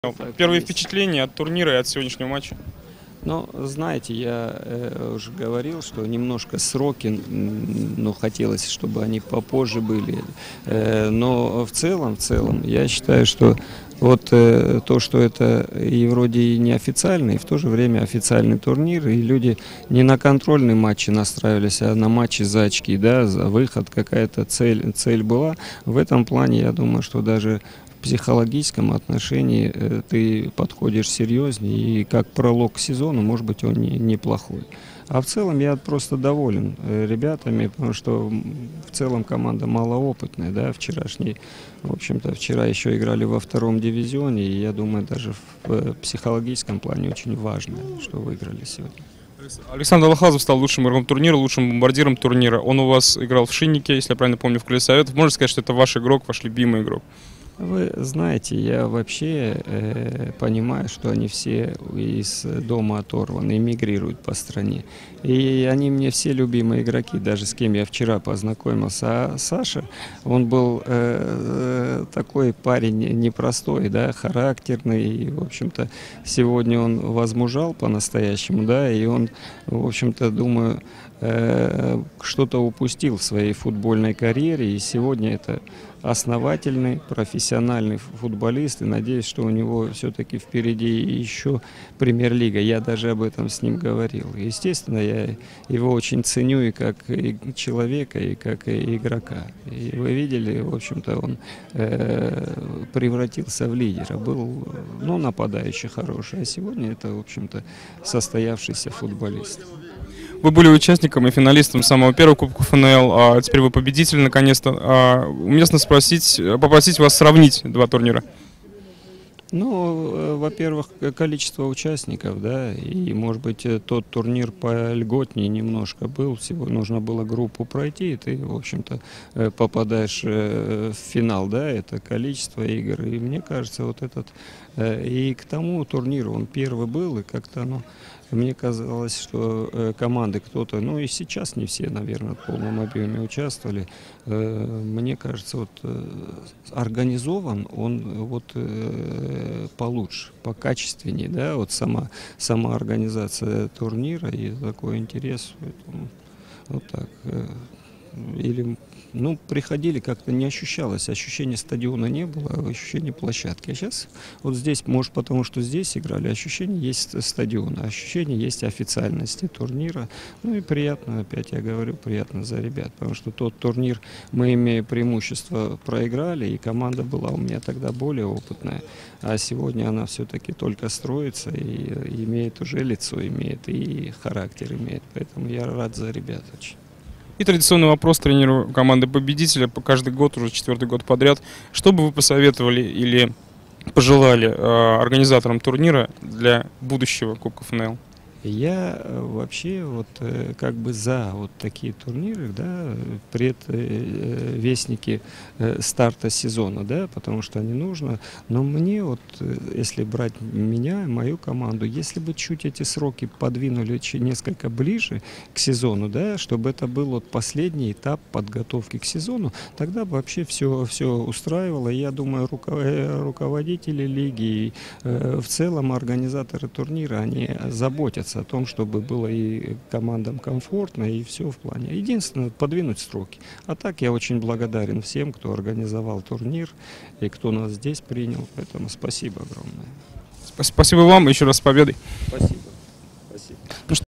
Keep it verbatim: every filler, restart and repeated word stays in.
Так Первые есть. впечатления от турнира и от сегодняшнего матча? Ну, знаете, я э, уже говорил, что немножко сроки, м, ну, хотелось, чтобы они попозже были. Э, но в целом, в целом, я считаю, что вот э, то, что это и вроде и неофициальный, и в то же время официальный турнир, и люди не на контрольные матчи настраивались, а на матчи за очки, да, за выход, какая-то цель, цель была. В этом плане, я думаю, что даже в психологическом отношении э, ты подходишь серьезнее, и как пролог к сезону, может быть, он не, неплохой. А в целом я просто доволен э, ребятами, потому что м, в целом команда малоопытная, да, вчерашний, в общем-то, вчера еще играли во втором дивизионе, и я думаю, даже в э, психологическом плане очень важно, что выиграли сегодня. Александр Лохазов стал лучшим игроком турнира, лучшим бомбардиром турнира. Он у вас играл в Шиннике, если я правильно помню, в Крылья Советов. Можно сказать, что это ваш игрок, ваш любимый игрок? Вы знаете, я вообще э, понимаю, что они все из дома оторваны, эмигрируют по стране. И они мне все любимые игроки, даже с кем я вчера познакомился. А Саша, он был э, такой парень непростой, да, характерный. И, в общем-то, сегодня он возмужал по-настоящему, да, и он, в общем-то, думаю, э, что-то упустил в своей футбольной карьере. И сегодня это основательный, профессиональный футболист, и надеюсь, что у него все-таки впереди еще премьер-лига. Я даже об этом с ним говорил. Естественно, я его очень ценю и как и человека, и как и игрока. И вы видели, в общем-то, он э, превратился в лидера. Был, ну, нападающий хороший, а сегодня это, в общем-то, состоявшийся футболист. Вы были участником и финалистом самого первого Кубка ФНЛ, а теперь вы победитель наконец-то. А уместно спросить, попросить вас сравнить два турнира. Ну, э, во-первых, к- количество участников, да, и, может быть, э, тот турнир польготнее немножко был, всего нужно было группу пройти, и ты, в общем-то, э, попадаешь э, в финал, да, это количество игр, и мне кажется, вот этот, э, и к тому турниру он первый был, и как-то, ну, мне казалось, что э, команды кто-то, ну и сейчас не все, наверное, в полном объеме участвовали. Э, мне кажется, вот э, организован он э, вот э, получше, покачественнее, да, вот сама, сама организация турнира и такой интерес, поэтому вот так. э, Или, ну, приходили, как-то не ощущалось, ощущения стадиона не было, а ощущение площадки. А сейчас вот здесь, может, потому что здесь играли, ощущение есть стадиона, ощущение есть официальности турнира. Ну и приятно, опять я говорю, приятно за ребят, потому что тот турнир мы, имея преимущество, проиграли, и команда была у меня тогда более опытная, а сегодня она все-таки только строится и имеет уже лицо, имеет и характер имеет, поэтому я рад за ребят очень. И традиционный вопрос тренеру команды победителя по каждый год, уже четвертый год подряд. Что бы вы посоветовали или пожелали э, организаторам турнира для будущего Кубка ФНЛ? Я э, вообще вот э, как бы за вот такие турниры, да, предвестники старта сезона, да, потому что они нужно. Но мне вот, э, если брать меня, мою команду, если бы чуть эти сроки подвинули чи- несколько ближе к сезону, да, чтобы это был вот последний этап подготовки к сезону, тогда бы вообще все, все устраивало. И я думаю, руко- э, руководители лиги и э, в целом организаторы турнира, они заботятся о том, чтобы было и командам комфортно, и все в плане. Единственное, подвинуть сроки. А так я очень благодарен всем, кто организовал турнир и кто нас здесь принял. Поэтому спасибо огромное. Спасибо вам, еще раз с победой. Спасибо. Спасибо.